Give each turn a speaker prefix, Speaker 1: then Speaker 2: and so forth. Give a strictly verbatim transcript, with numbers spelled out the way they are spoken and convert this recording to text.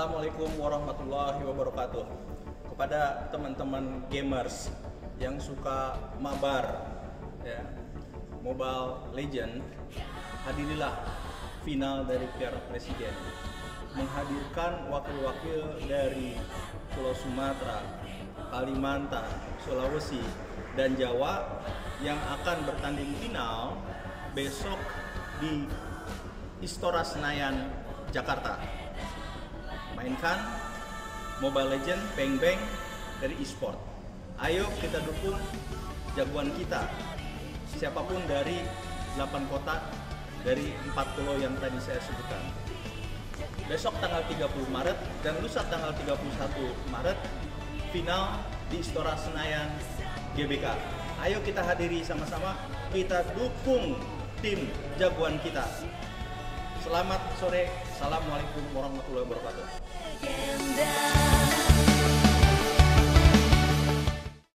Speaker 1: Assalamualaikum warahmatullahi wabarakatuh. Kepada teman-teman gamers yang suka mabar ya, Mobile Legend, hadirilah final dari Piala Presiden, menghadirkan wakil-wakil dari Pulau Sumatera, Kalimantan, Sulawesi, dan Jawa yang akan bertanding final besok di Istora Senayan, Jakarta. Mainkan Mobile Legend Bang Bang dari eSport. Ayo kita dukung jagoan kita, siapapun dari delapan kota dari empat pulau yang tadi saya sebutkan. Besok tanggal tiga puluh Maret dan lusa tanggal tiga puluh satu Maret final di Istora Senayan G B K. Ayo kita hadiri sama-sama, kita dukung tim jagoan kita. Selamat sore, assalamualaikum warahmatullahi wabarakatuh.